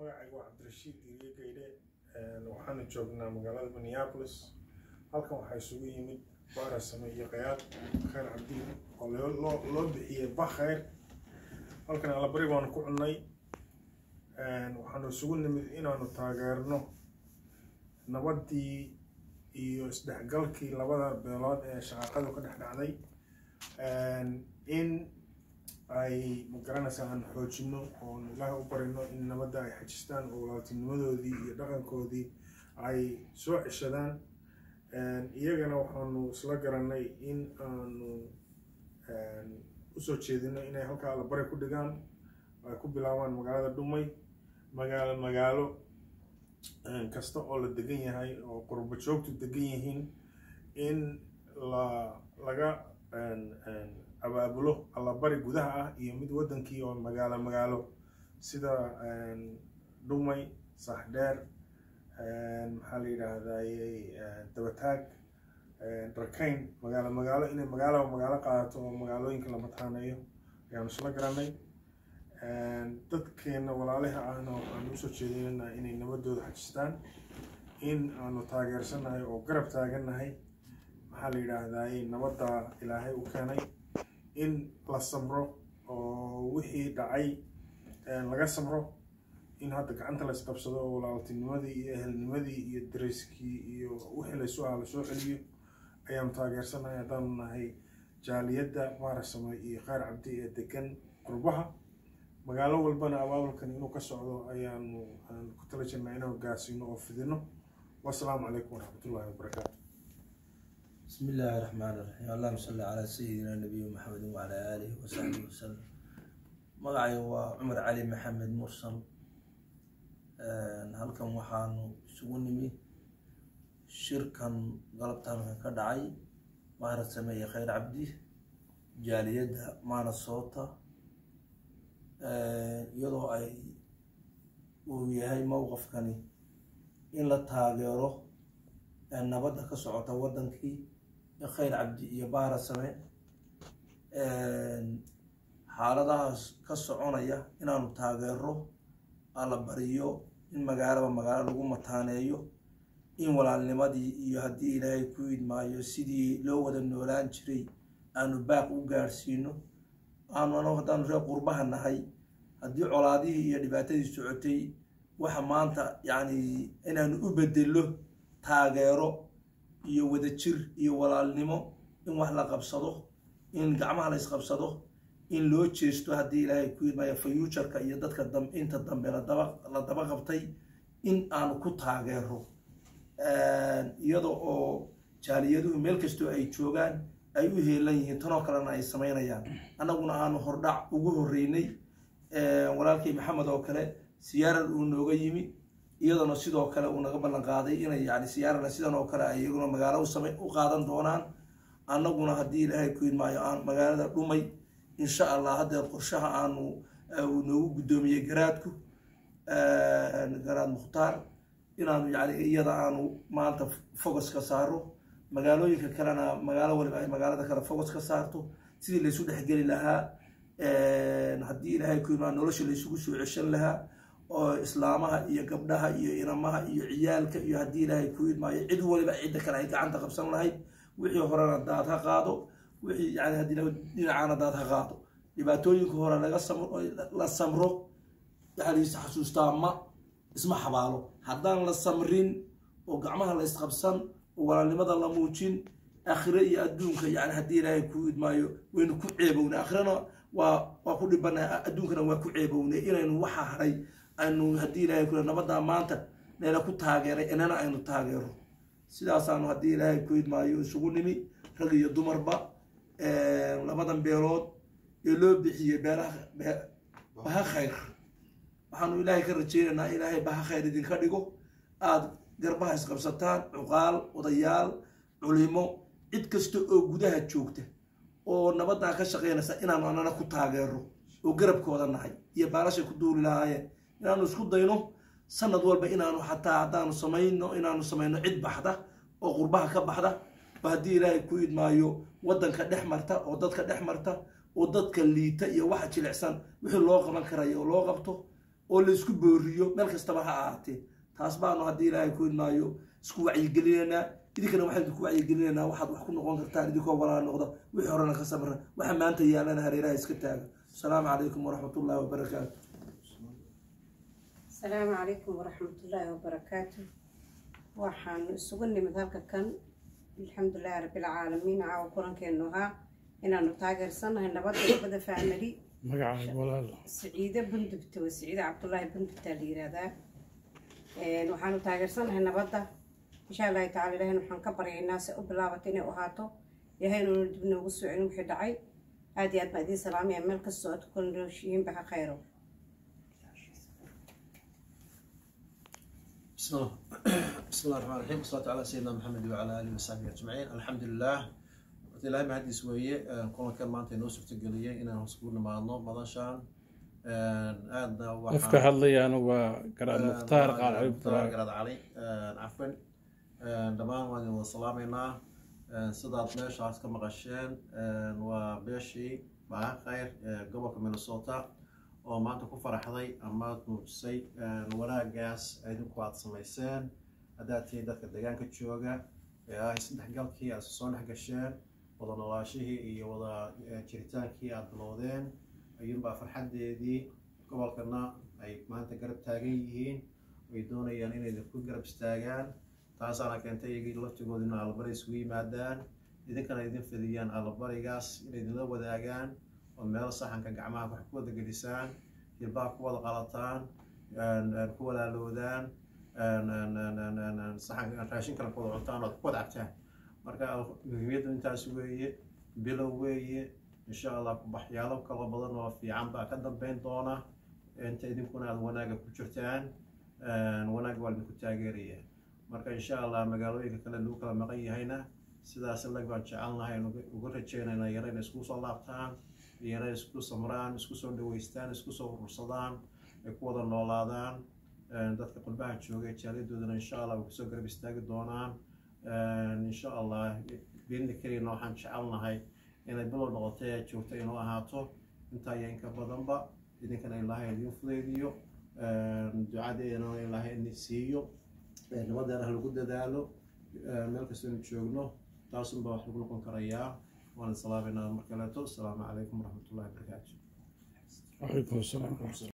magacaygu waa Cabdirashiid Diiriye Gaydhe waxaana joognaa magaalada Minneapolis. halkan waxaa isugu yimid Baara Same iyo Qayaad Khayr Cabdi oo loo bixiyay Bakhayr. halkan alabari baan ku cunay waxaanu isugu nimid inaanu taageerno nabadii iyo isdhexgalkii labada beelood ee shaqaqadu ka dhex dhacday in ay magaranaysa aan xoojino oo Ilaahay u barino in nabadda ay xajistaan oo walaaltinimadoodii iyo dhaqankoodii ay soo ceshadaan. iyagana waxaanu isla garanay in aanu u soo jeedino inay halka alabari ku dhigaan ay ku bilaabaan magaalada Dhumay magaalo kasta oo la degan yahay oo qurbo joogtu degan yihiin in laga abaabulo alabari gudaha ah iyo mid wadankii oo magaalo sida Dhumay Saxdheer maxaa la yiraahdaa Dabataag Darkayn magaalo inay magaalo qaadato oo magaalooyinka la mataaneeyo ayaan isla garanay. dadkeena walaalaha ahna waxaan u soo jeedinaynaa inay nabadooda xajistaan in aanu taageersanahay oo garab taaganahay maxaa la yiraahdaa nabadda Ilaahay u keenay in la samro oo wixii dhacay laga samro in hadda gacanta la isqabsado oo walaaltinimadii iyo ehelnimadii iyo dareyskii iyo wixii la soo celiyo ayaan taageersanahay haddaan nahay jaaliyadda Baara Same iyo Khayr Cabdi ee degan qurbaha. magaalo walbana abaabulkan inuu ka socdo ayaanu ku tala jirnaa inaan gaarsiino oo fidino. wassalaamu calaykum waraxmatullaahi wabarakaatu. بسم الله الرحمن الرحيم. اللهم صل على سيدنا النبي محمد وعلى آله وصحبه وسلم. magacay waa Cumar Cali Maxamed Mursal. halkan waxaanu isugu nimi shirkan galabtan ka dhacay Baara Same iyo Khayr Cabdi jaaliyadda Minnesota iyadoo ay uu yahay mowqafkani in la taageero nabadda ka socota wadankii Khayr Cabdi iyo Baara Same xaaladahaas ka soconaya inaanu taageero alla bariyo in magaalo lagu mataaneeyo in walaalnimadii iyo haddii Ilaahay ku idmaayo sidii loo wada noolaan jiray aanu baaq u gaarsiino. aanu haddaan reer qurbaha nahay haddii colaadihii iyo dhibaatadii socotay waxa maanta inaanu u bedelo taageero iyo wadajir iyo walaalnimo in wax la qabsado in gacmaha la isqabsado in loo jeesto haddii Ilaahay ku idmaayo future-ka iyo dadka inta dambe la daba qabtay in aanu ku taageero iyadoo oo jaaliyaduhu meel kastoo ay joogaan ay u heelan yihiin tanoo kalena ay samaynayaan. annaguna aanu hordhac ugu horreynay walaalkay Maxamed oo kale siyaarad uu nooga yimi iyadana sidoo kale uu naga ballan qaaday inay siyaarada sidan oo kale ay iyaguna magaalo u qaadan doonaan. annaguna haddii Ilaahay ku idmaayo aan magaalada Dhumay insha Allah hadda qorshaha aanu noogu gudoomiyay garaadku garaad Mukhtaar inaanu iyada aanu maanta focus ka saaro magaalooyinka kalena magaalo waliba ay magaalada kale focus ka saarto sidii la isu dhexgeli lahaa haddii Ilaahay ku idmaayo nolosha la isugu soo ceshan lahaa oo islaamaha iyo gabdhaha iyo inamaha iyo ciyaalka iyo haddii Ilaahay ku idmaayo cid waliba cid kale ay gacanta qabsan lahayd wixii horena daad ha qaado wixii haddii dhinacana daad ha qaado dhibaatooyinka hore la samro xasuustaa ma isma xabaalo haddaan la samrin oo gacmaha la isqabsan oo walaalnimada la muujin aakhire iyo adduunka haddii Ilaahay ku idmaayo waynu ku ceebownaa aakhirana waa ku dhibanaa adduunkana waa ku ceebownaa inaynu waxa haray aynu haddii Ilaahay ku nabadda maanta neela ku taageeray inana aynu taageero. sidaasaanu haddii Ilaahay ku idmaayo isugu nimi rag iyo dumarba labadan beelood ee loo bixiyay Baha Khayr. waxaanu Ilaahay ka rajaynaynaa Ilaahay Baha Khayr idinka dhigo aad garbaha isqabsataan cuqaal odayaal culimo cid kasta oo gudaha joogta oo nabadda ka shaqeynaysa inaanu anana ku taageero oo garabkooda nahay iyo baalasha ku duuli lahaayeen inaanu isku dayno sanad walba inaanu xataa haddaanu samayno cid baxda oo qurbaha ka baxda haddii Ilaahay ku idmaayo wadanka dhex marta oo dadka dhex marta oo dadka liita iyo waxa jilicsan wixii loo qaban karayo oo loo qabto oo la isku booriyo meel kastaba ha ahaatee taas baanu haddii ilaahay ku idmaayo isku wacyigelinaynaa idinkana waxaan idinku wacyigelinaynaa waxaad wax ku noqon kartaan idinkoo walaal noqda wixii horena ka sabra waxa maanta yaalana hareeraha iska taaga asalaamu calaykum waraxmatullaahi wabarakaatu السلام عليكم ورحمة الله وبركاته وحن سجن من هذا كان الحمد لله رب العالمين عاو كلن كأنها إن نتاجر سنة إن بدأ فعملي سعيدة بنت بتو سعيدة عبد الله بنت بتالي هذا وحن نتاجر سنة إن بدأ إن شاء الله تعالى لهن وحن كبر الناس أبلاغتنا وهاتو يهينو ندبنا وسوعين وحدعي هذه أدمى سلام يا ملك الصوت كل شيء بها خيره بسم الله الرحمن الرحيم والصلاة على سيدنا محمد وعلى آله وصحبه أجمعين الحمد لله إلهي ما هدي سوية كل كان مانتي نوسف تقوليه إن هنسكون مع الله مضاشان أدنى افتح الله أنا وقرأ المختار قال قرأ علي عفوا دمان وان وسلامنا صدات مش عايز كم غشين وبيشي مع خير قبل من الصوت oo maanta ku faraxday ama muujisay wanaagaas ay ku aad sameyseen haddaad tihiin dadka deegaanka jooga ee ay isdhexgalkii aad soo dhex gasheen wada noolaashihii iyo wada jiritaankii aad bilowdeen ayuunbaa farxaddeedii gobolkana ay maanta garab taagan yihiin way doonayaan inay ku garab istaagaan taasaana keentay iyagii laftigooda in allabari isugu yimaadaan idinkana idin fidiyaan allabarigaas inay idinla wadaagaan ومال صحن كجماعة بحكوة جلسان يبقى قوة غلطان قوة لودان صحن راشين كلا قوة غلطان وقوة عتان مركا مجميد أنت سوية بلوية إن شاء الله بحياله كلا بدن وفي عم بقدم بين طونا أنت إذا كنا وناجا كشرتان وناجا والمكتاجرية مركا إن شاء الله مقالوي كلا لوكا مقيه هنا سدا سلك بنشعلنا هاي وقرر شينا يرين اسكو صلابتان يرين اسكو سمران اسكو سو دويستان اسكو سو رصدان كودا نولادان dadka qurbaha jooga jaalidooda insha Allah way soo garab istaagi doonaan insha Allah beendi kaliya waxaan jecelnahay inay bilow noqotay joogto inuu ahaato inta yeen ka badanba idinkana Ilaahay idin fudeediyo ducadeena Ilaahay idin siiyo nabadana lagu dadaalo meel kasta oo joogno تاسم بواحد يقولكم كريا وانا صلابنا مركلاتو السلام عليكم ورحمة الله وبركاته. وعليكم السلام.